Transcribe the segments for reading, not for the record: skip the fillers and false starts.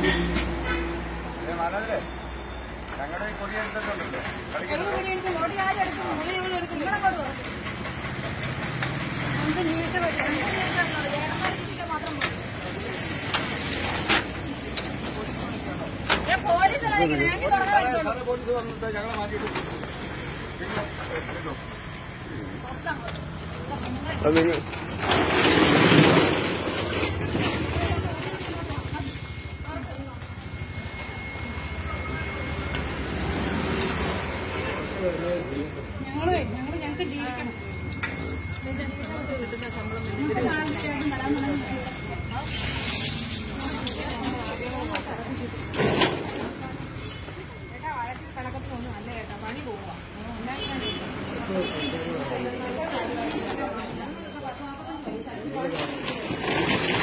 മാനല്ലേ ഞങ്ങളുടെ കൊടി എടുത്തിട്ടുണ്ടല്ലോ പോലീസ് വന്നിട്ട് ഞങ്ങളെ മാറ്റിയിട്ട് ഞങ്ങൾക്ക് ജീവിക്കണം. വഴക്കിൽ കണക്കത്തിലൊന്നും അല്ല കേട്ടോ, പണി പോവുക.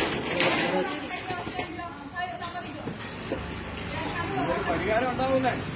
പരിഹാരം ഉണ്ടാവുന്നേ.